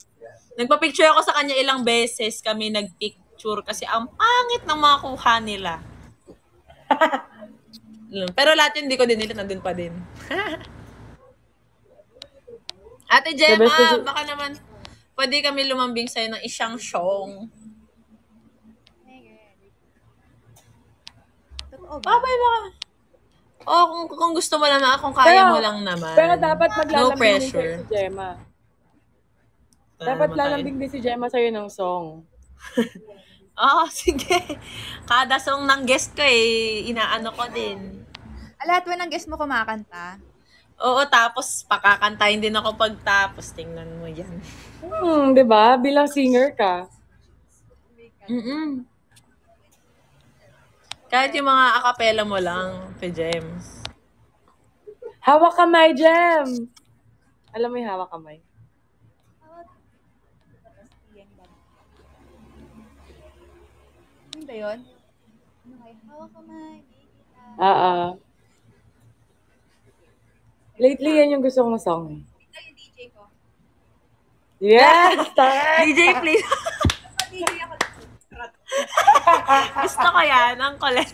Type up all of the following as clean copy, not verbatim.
Nagpa-picture ako sa kanya ilang beses kami nagpicture kasi ang pangit ng mga kuha nila. Pero lahat yun, hindi ko dinilit, nandun pa din. Ate The best Gemma, kasi, baka naman pwede kami lumambing sa'yo ng isang song. Totoo ba? Babay baka. Kung gusto mo naman, kung kaya mo lang naman. pero dapat No maglalambing din sa'yo pressure. si Gemma. Wala Dapat naman tayo. lalambing din si Gemma sa'yo ng song. Sige. Kada song ng guest ko inaano ko din. Lahat ba ng guest mo kumakanta? Oo, tapos pakakantahin din ako pagtapos. Tingnan mo yan. Di ba? Bilang singer ka. Kahit yung mga acapella mo lang, James. Hawak kamay, Jem! Alam mo yung hawak kamay? Ano ba yun? Hawak kamay. Lately, yan yung gusto kong song. Ito yung DJ ko. Yes! Tara! DJ, please. DJ ako. Gusto ko yan, ang kulit.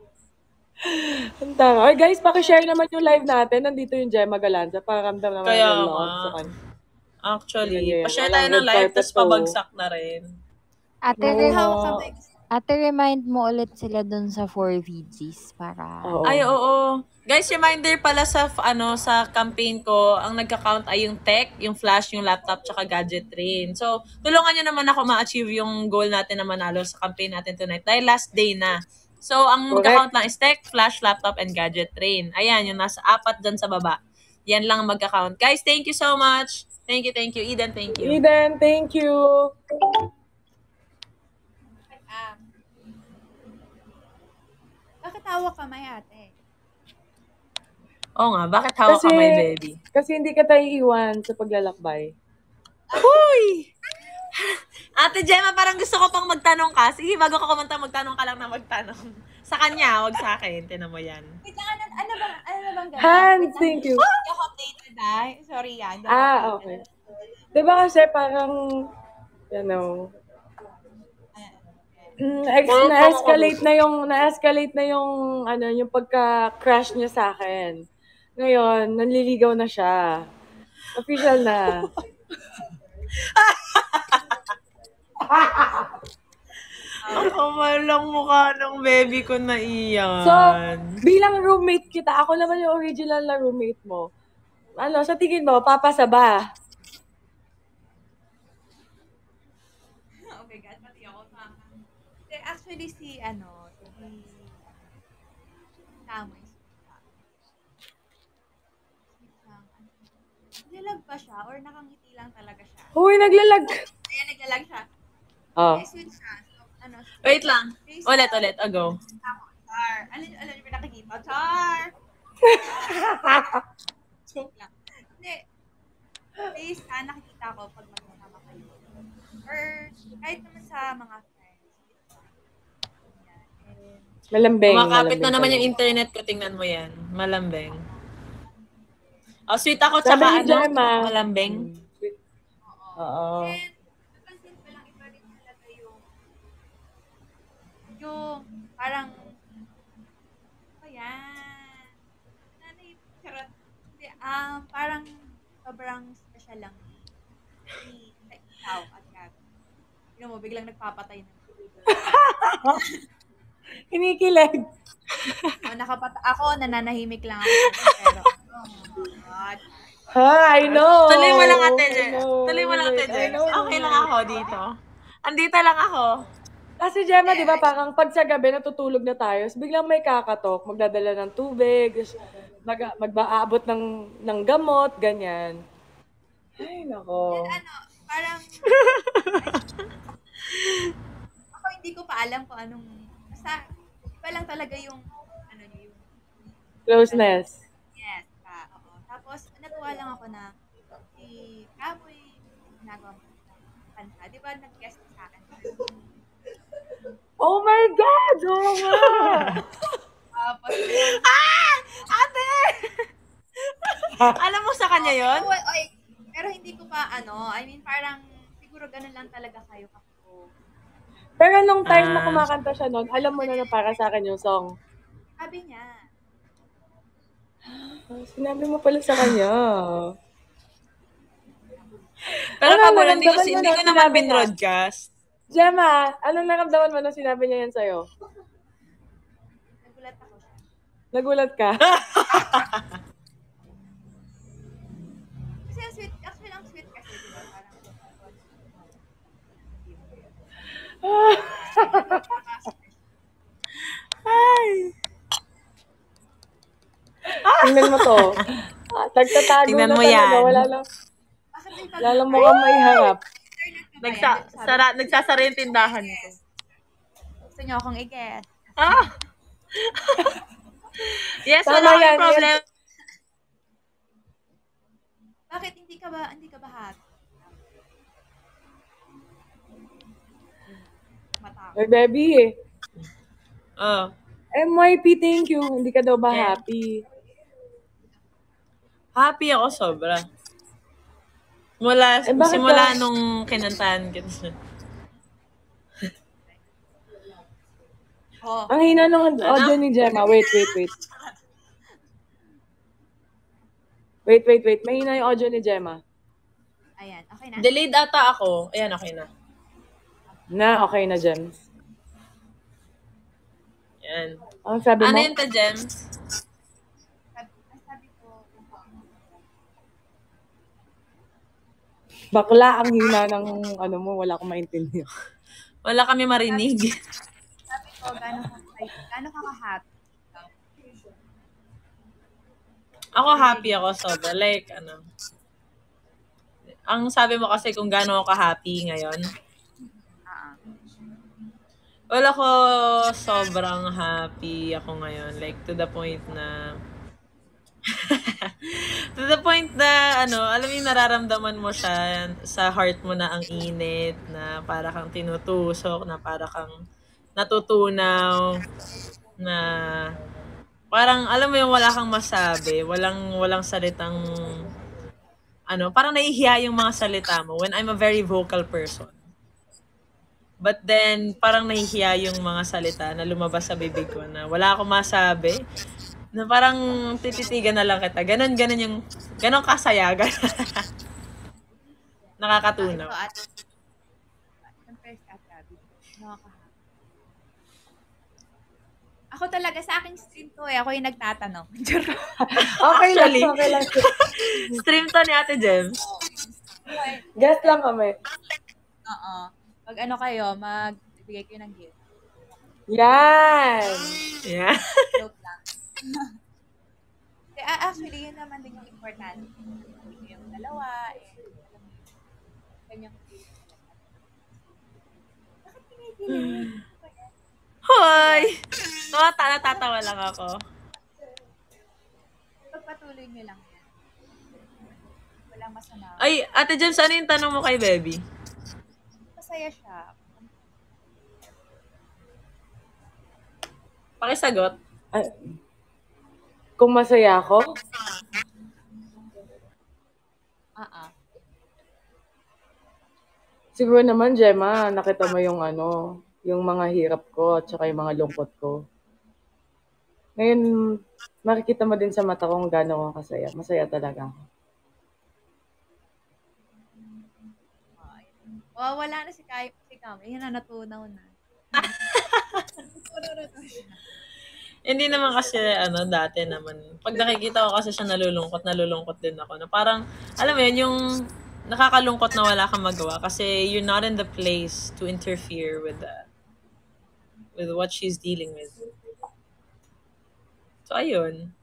Tara. Oy, guys, pakishare naman yung live natin. Nandito yung Gemma Galanza. Para ramdam naman Kaya yung nga. love sa kanya. Actually, Ganyan. pa-share Walang tayo ng red live, carpet tapos to. pabagsak na rin. Hawak kamay. Ate, remind mo ulit sila dun sa 4 VGs para... Oo. Ay, oo. Guys, reminder pala sa sa campaign ko, ang nagka-count ay yung tech, yung flash, yung laptop, tsaka gadget train. So, tulungan nyo naman ako ma-achieve yung goal natin na manalo sa campaign natin tonight. Dahil last day na. So, ang magka-count lang is tech, flash, laptop, and gadget train. Ayan, yung nasa 4 dyan sa baba. Yan lang ang magka-count. Guys, thank you so much. Thank you. Eden, thank you. Eden, thank you. Bakit hawak kamay, ate? Oo nga, bakit hawak kamay, baby? Kasi hindi ka tayo iwan sa paglalakbay. Huy! Ate Gemma, parang gusto ko pang magtanong ka. Sige, bago ka kumanta, magtanong ka lang na magtanong. Sa kanya, wag sa akin. Tinan mo yan. Wait lang, ano bang ganun? Hans, thank you. Hindi ako updated, ah. Sorry, yan. Okay. Diba kasi parang, you know, na-escalate na yung pagka-crush niya sa akin. Ngayon, nanliligaw na siya. Official na. Ang kamal lang mukha ng baby ko na iyan. So, bilang roommate kita, ako naman yung original na roommate mo. Ano, sa tingin mo, papasa ba? Oh my God, pati ako. Actually, si Tamoy. Naglalag ba siya or nakangiti lang talaga siya? Uy, naglalag. Ayan, naglalag siya. Oh. Sweet siya. So, wait lang. Ulit. Go. Char. Alam niyo ba nakikita? Char! Joke lang. Hindi. Please, nakikita ko pag magkasama kayo. Or kahit naman sa mga friends. Malambing. Kumakapit na naman yung internet ko. Tingnan mo yan. Malambing. Sweet ako, tsaka malambing. Oo. And, napansin ko lang iba rin talaga yung parang, ayan. Charot. Hindi, parang sobrang special lang ni ikaw at Gabby. Tignan mo, biglang nagpapatay na. Kinikilig. Ako, nananahimik lang ako. Pero, oh my God. I know. Tuloy mo lang, Ate Jen. Okay lang ako dito. Andito lang ako. Kasi Gemma, di ba, parang pag sa gabi natutulog na tayo, biglang may kakatok, magdadala ng tubig, mag-aabot ng gamot, ganyan. Ay, nako. Parang, ako hindi ko pa alam kung anong, basta, iba lang talaga yung, yung closeness. Yes, oo. Tapos, natuwa lang ako na, si Kaboy, ginagawa mo kanta. Di ba, nag-guest sa akin? Oh my God! Oo nga! Tapos, Ate! Alam mo sa kanya yon? pero hindi ko pa, I mean, parang, siguro ganun lang talaga kayo kako. Pero nung time na Ah. kumakanta siya nun, alam mo na para sa akin yung song. Sabi niya, Sinabi mo pala sa kanya. Pero Ano kaburo, hindi ko, naramdaman mo hindi nung ko naman sinabi niya? binroadcast. Gemma, anong naramdaman mo nung sinabi niya yan sa'yo? nagulat ako siya. Nagulat ka? Kasi ang sweet, actually ang sweet kasi, di ba? Parang, Ay. Tingnan mo to. Tagtatago Tingnan na mo talaga. yan. bakit may Wala lang mo kang maiharap. internet ka ba yan? Nagsasara yung tindahan ko. Gusto niyo akong i-guess. Ah! Yes, Tama wala yan, kang problem. Bakit hindi ka ba happy? Matakot. Ay, baby eh. Oh. MYP, thank you. Hindi ka daw ba Yeah. happy? Happy ako sobra. Eh, bakit Simula ka- nung kinantahan kita. Oh, Ang hina ng audio ni Gemma. Wait. Wait. Mahina yung audio ni Gemma. ayan. Okay na? Delayed ata ako. Ayan, okay na. Okay na, Gems. Yan. Ang sabi mo? Ano yun ta, Gems? Sabi ko, Bakla ang hina ng ano mo. Wala akong maintindihan. Wala kami marinig. sabi ko, gano'n ka ka-happy? Ako happy ako sobra. Like, ano. Ang sabi mo kasi kung gaano ako ka-happy ngayon. Wala ko sobrang happy ako ngayon. Like, to the point na alam mo yung nararamdaman mo siya sa heart mo na ang init, na para kang tinutusok, na para kang natutunaw, na parang, alam mo yung wala kang masabi, walang salitang, parang nahihiya yung mga salita mo when I'm a very vocal person. But then, parang nahihiya yung mga salita na lumabas sa bibig ko na wala akong masabi. Na parang tititigan na lang kita. Ganon kasaya. Nakakatunaw. Ito at compare sa Gabi. Nakaka-happy. Ako talaga, sa aking stream to Ako yung nagtatanong. Okay lang. Actually. Stream to ni Ate Gems. Guess lang kami. Oo. Pag ano kayo, magbigay kayo ng gift. Yan! Yeah. Joke lang. Actually, yun naman din yung importante. Hindi yung dalawa, ganyang bakit kinikilig? Hoy! Natatawa lang ako. Pagpatuloy nyo lang yan. Walang masama. Ay, Ate Gems, ano yung tanong mo kay Baby? Masaya siya. Pakisagot. Kung masaya ako? Siguro naman, Gemma, nakita mo yung mga hirap ko at saka yung mga lungkot ko. Ngayon, makikita mo din sa mata kung gaano ako kasaya. Masaya talaga ako. Wala na si Kam. Ayun na, natunaw na. Hindi naman kasi, dati naman. Pag nakikita ko kasi siya nalulungkot din ako. Na parang, alam mo yun, yung nakakalungkot na wala kang magawa kasi you're not in the place to interfere with what she's dealing with. So, ayun.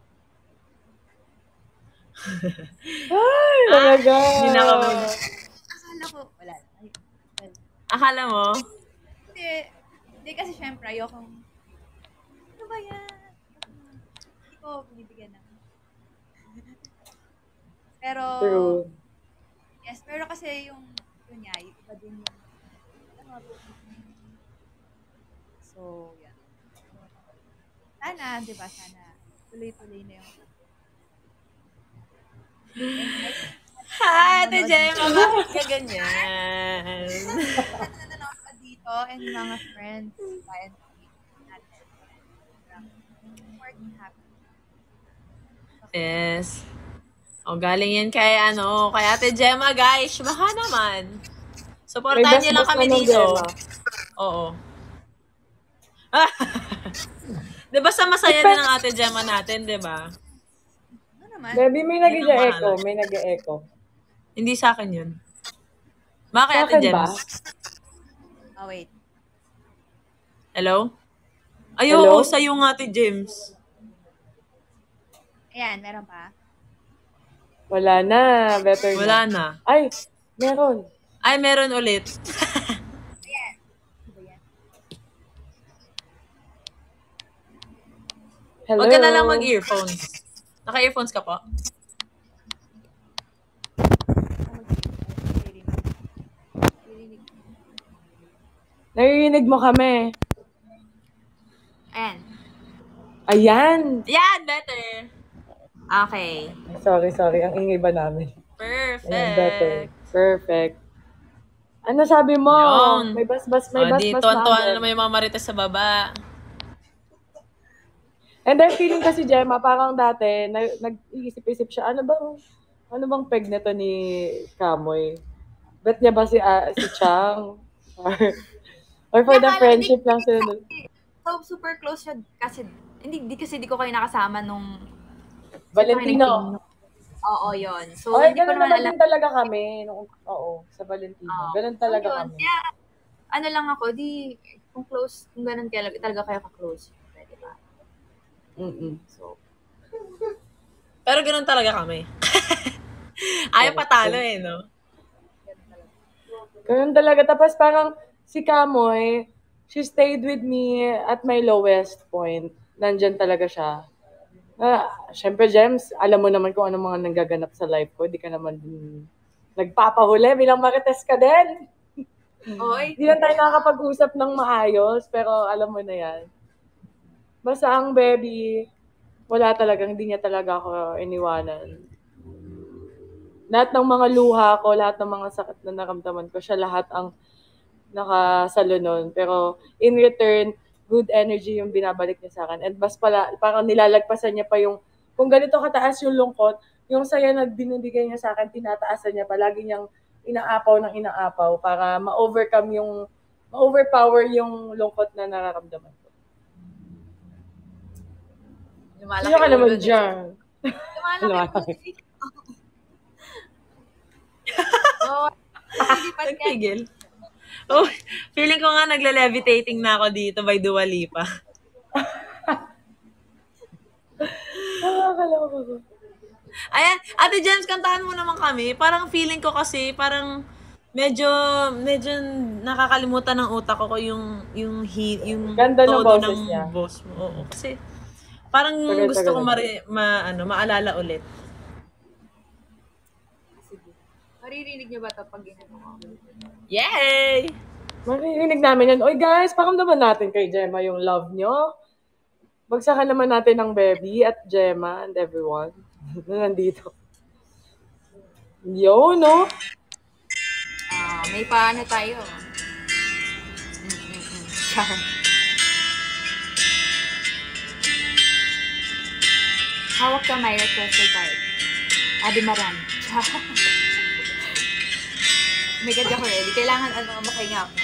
Ay, talaga! Hindi na ako Akala ko, wala na. Akala mo? Hindi kasi syempre ayokong, ano ba yan? Hindi ko binibigyan ng. Pero, True. yes, pero kasi yung niya, iba din yung, so, yan. Sana, di ba, tuloy-tuloy na yung, Ate Gemma, bakit ka ganyan? nanonood ka dito and mga friends and natin. Work happy. Yes. O, galing yan kay, kay Ate Gemma, guys. Baka naman. May Supportahan niyo lang bas-bas kami na ng dito. Gemma. Oo. Di ba sa masaya din ang Ate Gemma natin, di ba? Ano naman? Baby, may Yun ang nag-echo. mahalaga. May nag-echo. Hindi sa akin yun. Bakit, Sa Ate akin ba? Gems? Oh, wait. Hello? Ay, Hello? oo, sa'yo nga, Ate James. Ayan, meron pa. Wala na. Better Wala na. na. Ay, meron. Ay, meron ulit. Ayan. Ano ba yan? Hello? Huwag ka na lang mag-earphones. Naka-earphones ka po? Naririnig mo kami. Ayan. Ayan. Yan, better. Okay. Sorry. Ang ingay ba namin? Ayan, better. Perfect. Perfect. Ano sabi mo? Yun. May bas-bas Di, na tuwan-tuwa na agad. naman yung mga marites sa baba. And then feeling kasi Gemma, parang dati, nag-iisip-isip siya, ano bang peg nito ni Kamoy? Bet niya ba si Chang? Or for the Kaya friendship lang sila. So, super close siya kasi, hindi kasi di ko kayo nakasama nung Valentino. Oo, yun. So, Ay, hindi ko ganun naman naman alam. din talaga kami. Oo, sa Valentino. Oo. Ganun talaga So, yun. kami. Kaya, ano lang ako, kung close, kung ganun talaga kayo ka-close. Di ba? Mm-mm. So, Pero ganun talaga kami. Ayaw patalo no? Ganun talaga. Tapos parang si Kamoy, she stayed with me at my lowest point. Nandyan talaga siya. Siyempre, Jems, alam mo naman kung ano mga nanggaganap sa life ko. Di ka naman din nagpapahuli. Bilang marites ka din. oy, Hindi lang tayo nakakapag-usap ng maayos, pero alam mo na yan. Basta ang baby, wala talaga, hindi niya talaga ako iniwanan. Lahat ng mga luha ko, lahat ng mga sakit na naramdaman ko, siya lahat ang nakasalo nun. Pero in return, good energy yung binabalik niya sa akin. And mas pala, parang nilalagpasan niya pa yung, kung ganito kataas yung lungkot, yung saya na binibigay niya sa akin, tinataasan niya pa. Lagi niyang inaapaw para ma-overpower yung lungkot na nararamdaman ko. Sino ka naman dyan? lumalaki. Oo. Lilipat ka. Nagpigil. Oh, feeling ko nga nagle-levitating na ako dito by Dua Lipa. Nakakaloka ko. Ayan, Ate James, kantahan mo naman kami. Parang feeling ko kasi, parang medyo nakakalimutan ng utak ko yung Ganda ng todo boses ng niya. boss mo. Oo, kasi parang Tagal-tagal gusto ko na. maalala ulit. Maririnig niyo ba ito pag ginano ko? Yay! Maririnig namin yan. Oy guys, pakamdaman natin kay Gemma yung love nyo. Bagsakan naman natin ng baby at Gemma and everyone na nandito. Yo, no? May paano tayo. Char. Hawak ka, my requested card. Adimaran. Char. May God ako ready. Kailangan makahinga ako.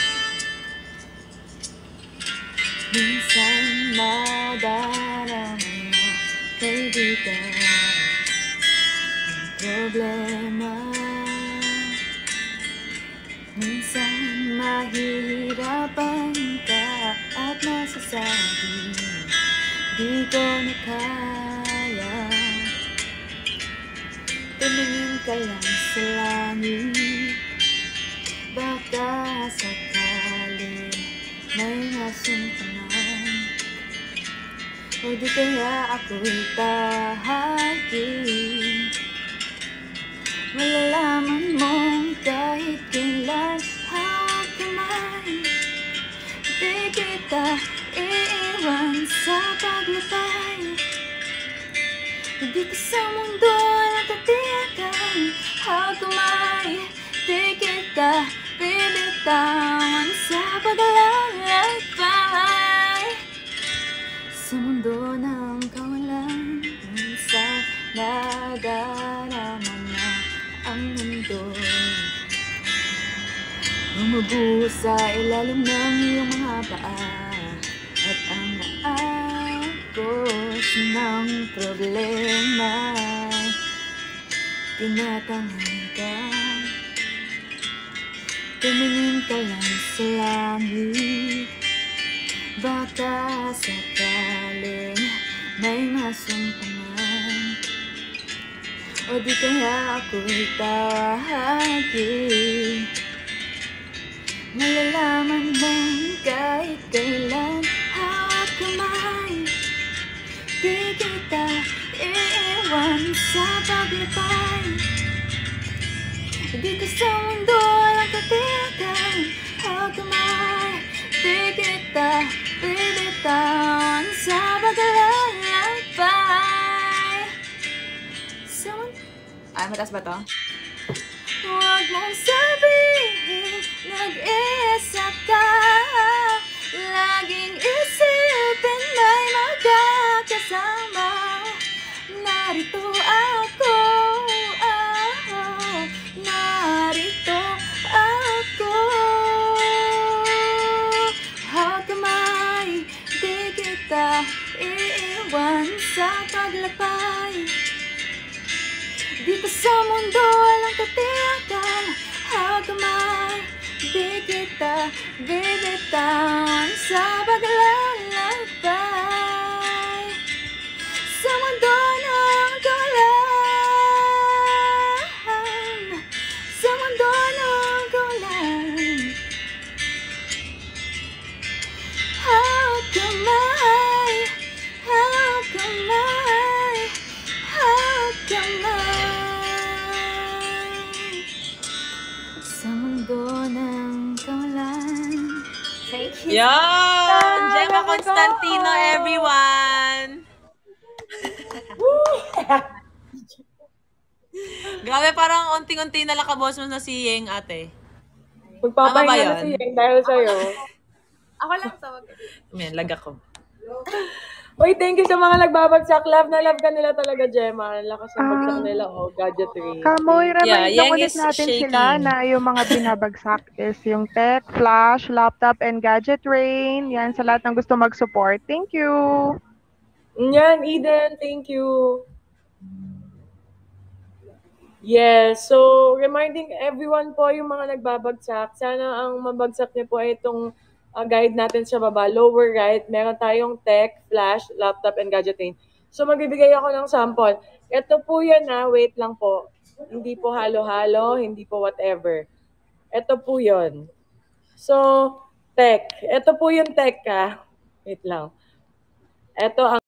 Minsan madarama kaibigan ang problema. Minsan mahihirapan ka at masasabi di ko na kaya. Tumingin ka lang sa langit, baka sakali may nasumpangan. O di kaya ako'y tahagin. Malalaman mong kahit kailan hawak kamay, di kita iiwan sa paglakay. Dito sa mundo natatiyakan, hawak kamay, di kita bibit bibitawan sa paglalakbay sa mundo ng kawalan. Minsan nadarama na ang mundo, bumubuhos sa ilalim ng iyong mga paa, at ang naagos ng problema tinatangan ka. Tumingin ka lang sa langit, baka sakaling may masumpangan, o di kaya ako'y tawagin. Malalaman mong kahit kailan hawak kamay, di kita iiwan sa paglipay. Dito sa mundo walang katiyakan, hawak kamay, di kita bibitawan sa paglalakbay. Mataas ba to? Huwag mong sabihin nag-iisa ka, laging isipin may magkakasama. Narito ako, narito ako. Hawak kamay, di kita iiwan sa paglakbay. Dito sa mundo walang katiyakan, hawak kamay, di kita bibitawan sa paglalakbay sa mundo ng kawalan, sa mundo ng kawalan. Hawak kamay, hawak kamay, hawak kamay sa mundo ng kawalan. Thank you. Yan! Gemma Constantino, everyone! Grabe, parang unting-unti na lakabos mo na si Yeng, ate. Magpapahinga Tama ba na yun? si Yeng dahil sa'yo. Ako lang sa wag. Ayan, lag ako. Uy, thank you sa mga nagbabagsak. Love na love ka nila talaga, Gemma. Ang lakas ng bagsak nila, gadgetry. Kamoy, Yeah, remind lang Yang ulit is natin shaking. sila na yung mga binabagsak is yung tech, flash, laptop, and gadget train. Yan sa lahat ng gusto mag-support. Thank you! Yan, Eden, thank you. Yes, so reminding everyone po yung mga nagbabagsak, sana ang mabagsak niyo po ay itong guide natin sa baba, lower right, meron tayong tech, flash, laptop, and gadget train. So magbibigay ako ng sample. Ito po yan wait lang po. Hindi po halo-halo, hindi po whatever. Ito po yun. So, tech. Ito po yung tech Wait lang. Ito ang